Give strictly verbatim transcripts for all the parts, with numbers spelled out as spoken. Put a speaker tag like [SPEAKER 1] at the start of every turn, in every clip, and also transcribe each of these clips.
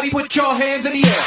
[SPEAKER 1] Everybody put your hands in the air.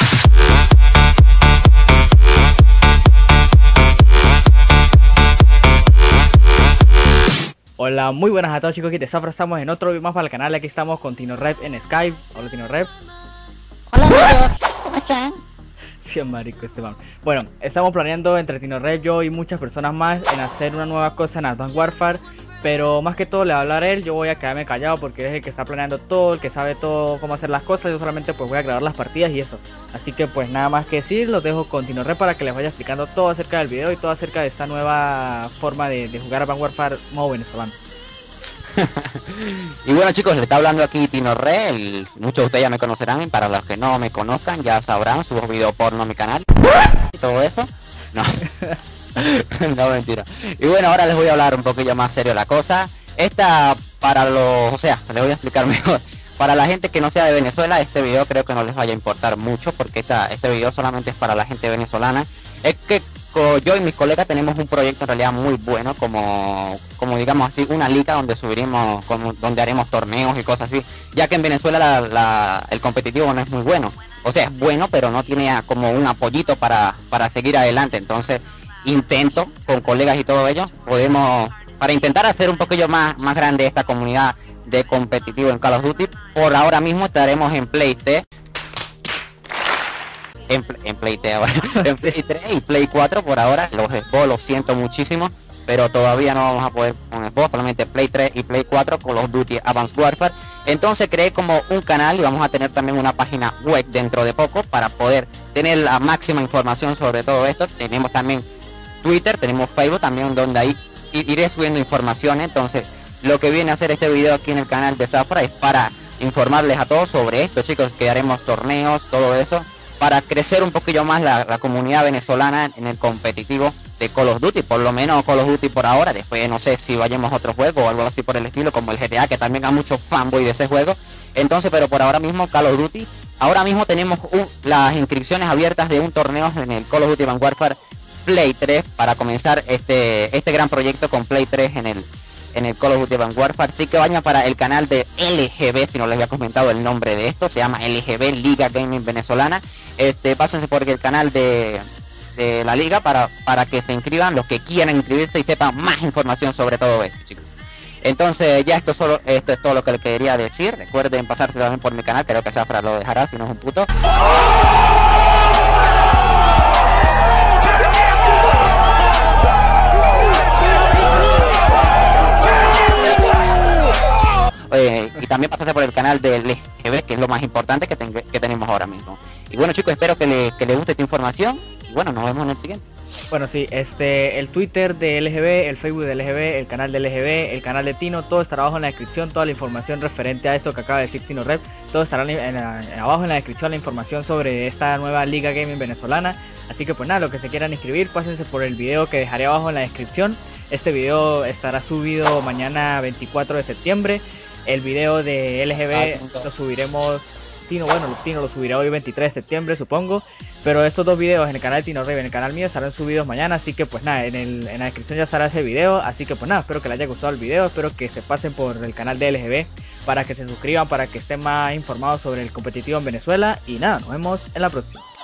[SPEAKER 2] Hola, muy buenas a todos chicos, aquí te Zafra, estamos en otro video más para el canal, aquí estamos con TinoRep en Skype. Hola TinoRep.
[SPEAKER 3] Hola amigos, ¿cómo están?
[SPEAKER 2] Sí, marico este man. Bueno, estamos planeando entre TinoRep, yo y muchas personas más en hacer una nueva cosa en Advanced Warfare. Pero más que todo le va a hablar él, yo voy a quedarme callado porque él es el que está planeando todo, el que sabe todo cómo hacer las cosas. Yo solamente pues voy a grabar las partidas y eso. Así que pues nada más que decir, los dejo con TinoRep para que les vaya explicando todo acerca del video y todo acerca de esta nueva forma de, de jugar Advanced Warfare modo venezolano.
[SPEAKER 4] Y bueno chicos, le está hablando aquí TinoRep, muchos de ustedes ya me conocerán y para los que no me conozcan ya sabrán, subo video porno a mi canal y todo eso. No. No, mentira. Y bueno, ahora les voy a hablar un poquillo más serio la cosa. Esta para los, o sea, les voy a explicar mejor. Para la gente que no sea de Venezuela, este video creo que no les vaya a importar mucho porque esta, este video solamente es para la gente venezolana. Es que yo y mis colegas tenemos un proyecto en realidad muy bueno, como, como digamos así, una liga donde subiremos, como, donde haremos torneos y cosas así, ya que en Venezuela la, la, el competitivo no es muy bueno. O sea, es bueno, pero no tiene como un apoyito para, para seguir adelante. Entonces intento con colegas y todo ello podemos para intentar hacer un poquillo más más grande esta comunidad de competitivo en Call of Duty. Por ahora mismo estaremos en Play tres en, en Play tres ahora en Play tres y Play cuatro por ahora. Los Xbox lo siento muchísimo, pero todavía no vamos a poder con Xbox, solamente Play tres y Play cuatro Call of Duty Advanced Warfare. Entonces creé como un canal y vamos a tener también una página web dentro de poco para poder tener la máxima información sobre todo esto. Tenemos también Twitter, tenemos Facebook también, donde ahí iré subiendo información. Entonces lo que viene a hacer este video aquí en el canal de Zafra es para informarles a todos sobre esto, chicos, que haremos torneos, todo eso, para crecer un poquillo más la, la comunidad venezolana en el competitivo de Call of Duty, por lo menos Call of Duty por ahora. Después no sé si vayamos a otro juego o algo así por el estilo, como el G T A, que también hay muchos fanboy de ese juego. Entonces, pero por ahora mismo Call of Duty, ahora mismo tenemos un, las inscripciones abiertas de un torneo en el Call of Duty Advanced Warfare Play tres para comenzar este este gran proyecto con Play tres en el en el Call of Duty Advanced Warfare. Así que vayan para el canal de L G B, si no les había comentado el nombre de esto, se llama L G B, Liga Gaming Venezolana. Este, pásense por el canal de, de la liga para, para que se inscriban los que quieran inscribirse y sepan más información sobre todo esto, chicos. Entonces ya esto solo esto es todo lo que les quería decir. Recuerden pasarse también por mi canal, creo que Zafra lo dejará si no es un puto. Eh, y también pasarse por el canal de L G B, que es lo más importante que, ten que tenemos ahora mismo. Y bueno chicos, espero que, le, que les guste esta información y bueno, nos vemos en el siguiente.
[SPEAKER 2] Bueno, sí, este, el Twitter de L G B, el Facebook de L G B, el canal de L G B, el canal de Tino, todo estará abajo en la descripción, toda la información referente a esto que acaba de decir TinoRep, todo estará en la, en, abajo en la descripción, la información sobre esta nueva Liga Gaming venezolana. Así que pues nada, los que se quieran inscribir, pásense por el video que dejaré abajo en la descripción. Este video estará subido mañana veinticuatro de septiembre. El video de L G B lo subiremos, Tino, bueno, Tino lo subirá hoy veintitrés de septiembre supongo. Pero estos dos videos en el canal de TinoRep y en el canal mío estarán subidos mañana. Así que pues nada, en, el, en la descripción ya estará ese video. Así que pues nada, espero que les haya gustado el video. Espero que se pasen por el canal de L G B para que se suscriban, para que estén más informados sobre el competitivo en Venezuela. Y nada, nos vemos en la próxima.